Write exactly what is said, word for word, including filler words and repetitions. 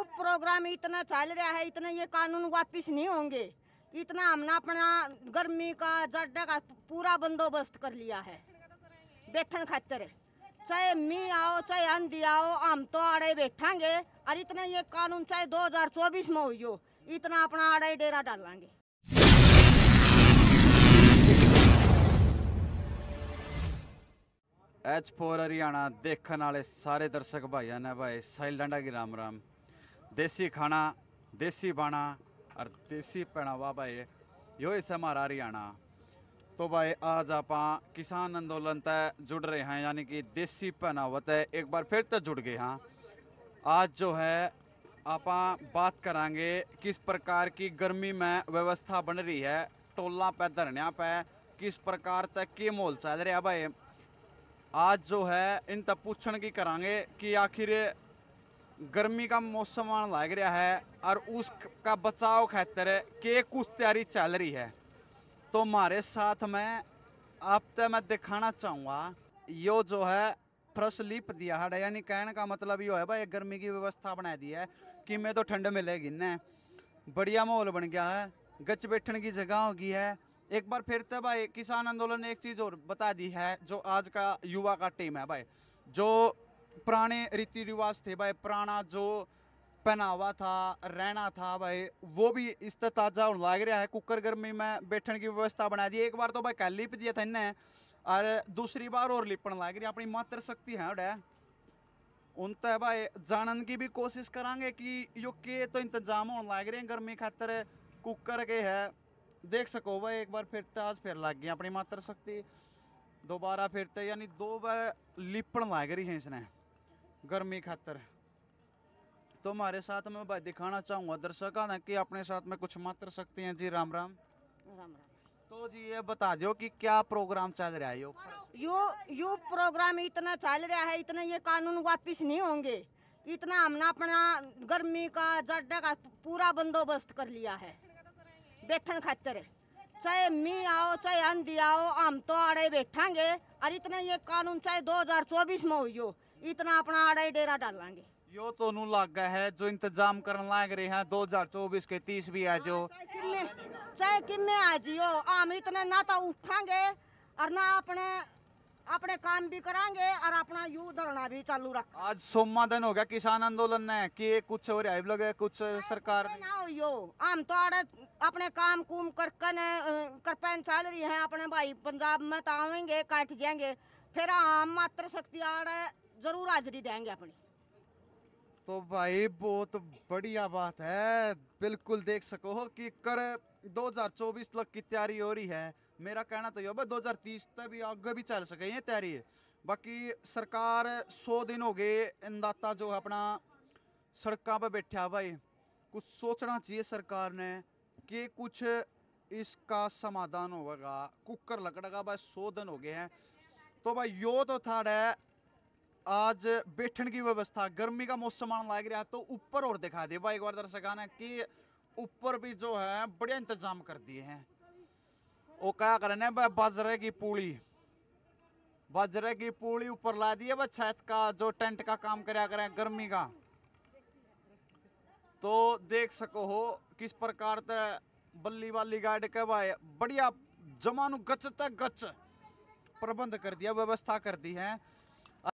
यो programme इतना चल रहा है, इतना ये कानून वापिस नहीं होंगे। इतना हमने अपना गर्मी का जड्डा का पूरा बंदोबस्त कर लिया है बैठन खातर। चाहे मी आओ चाहे आंधी आओ, हम तो आड़े बैठांगे। और इतना ये कानून चाहे दो हजार चौबीस में हो, इतना अपना आड़े डेरा डालेंगे। एच फोर हरियाणा देखने वाले सारे दर्शक भाइयों ने भाई साहिल डांडा की राम राम। देसी खाना, देसी बाना और देसी पहनावा भाई यो इस हमारा हरियाणा। तो भाई आज आप किसान आंदोलन तय जुड़ रहे हैं, यानी कि देसी पहनावा तय एक बार फिर तक जुड़ गए हैं। आज जो है आप बात करांगे किस प्रकार की गर्मी में व्यवस्था बन रही है, टोला पे धरने पे किस प्रकार तक के माहौल चल रहा है भाई। आज जो है इन तक पूछण की करांगे कि आखिर गर्मी का मौसम आने लग रहा है और उसका बचाव खातर के कुछ तैयारी चल रही है। तो हमारे साथ में आप तक मैं दिखाना चाहूँगा यो जो है फर्श लिप दिया है, यानी कहने का मतलब यो है भाई गर्मी की व्यवस्था बना दी है कि मैं तो ठंड मिलेगी न। बढ़िया माहौल बन गया है, गच बैठने की जगह होगी है। एक बार फिर तो भाई किसान आंदोलन ने एक चीज़ और बता दी है, जो आज का युवा का टीम है भाई, जो पुराने रीति रिवाज थे भाई, पुराना जो पहनावा था, रहना था भाई, वो भी इस तरह ताज़ा होने लग रहा है। कुकर गर्मी में बैठने की व्यवस्था बना दी। एक बार तो भाई कल लिप दिया था इन्हें और दूसरी बार और लिपन लग रही। अपनी मात्र शक्ति है उड़े उन तक भाई जानन की भी कोशिश करांगे कि यो के तो इंतजाम होने लग रहे हैं गर्मी खातर। कुकर के है देख सको भाई, एक बार फिर आज फिर लग गई अपनी मात्र शक्ति दोबारा फिरते, यानी दो बार लिपण लग रही है इसने गर्मी खातर। तो हमारे साथ में भाई दिखाना चाहूँगा दर्शकों ने कि अपने साथ में कुछ मात्र शक्ति हैं जी। राम राम। राम राम। तो जी ये बता दो कि क्या प्रोग्राम चल रहा है यो यो यो प्रोग्राम इतना चल रहा है, इतना ये कानून वापिस नहीं होंगे। इतना हमने अपना गर्मी का जड्डा का पूरा बंदोबस्त कर लिया है बैठन खातर। चाहे मी आओ चाहे आंधी आओ, हम तो आड़े बैठांगे। और इतना ये कानून चाहे दो हजार चौबीस में हो, इतना अपना आड़े डेरा डालेंगे। यो तो नू लग गया है जो इंतजाम करने लग रहे हैं दो हजार चौबीस के तीस भी है जो चाहे किन्ने आ जियो, हम इतने ना तो उठांगे और ना अपने अपने काम भी करांगे और अपना यू धरना भी चालू रख। आज सोमा दिन हो गया किसान आंदोलन ने कि कुछ हो रहा है लगे कुछ सरकार ना हो यो, हम तो आड़े अपने काम कुम करके न करपैन चल रही है अपने भाई। पंजाब में तो आवेंगे काट जाएंगे, फिर हम मात्र शक्ति आड़े जरूर हाजिरी देंगे अपनी। तो भाई बहुत बढ़िया बात है, बिल्कुल देख सको कि कर दो हजार चौबीस तक की तैयारी हो रही है। मेरा कहना तो ये दो हजार तीस तक भी आगे भी चल सके ये तैयारी। बाकी सरकार सौ दिन हो गए अन्नदाता जो है अपना सड़कों पे बैठा भाई, कुछ सोचना चाहिए सरकार ने कि कुछ इसका समाधान होगा। कुकर लकड़ेगा भाई, सौ दिन हो गए हैं। तो भाई यो तो था आज बैठने की व्यवस्था, गर्मी का मौसम आने लग रहा है। तो ऊपर और दिखा दे भाई एक बार दर्शकों ने कि ऊपर भी जो है बढ़िया इंतजाम कर दिए हैं। वो क्या करने भाई, बाजरे की पूड़ी बाजरे की पूड़ी ऊपर ला दी है भाई, छत का जो टेंट का काम कराया करें गर्मी का। तो देख सको हो किस प्रकार से बल्ली वाली गाड़ के भाई बढ़िया जमानु गच तक गच प्रबंध कर दिया, व्यवस्था कर दी है।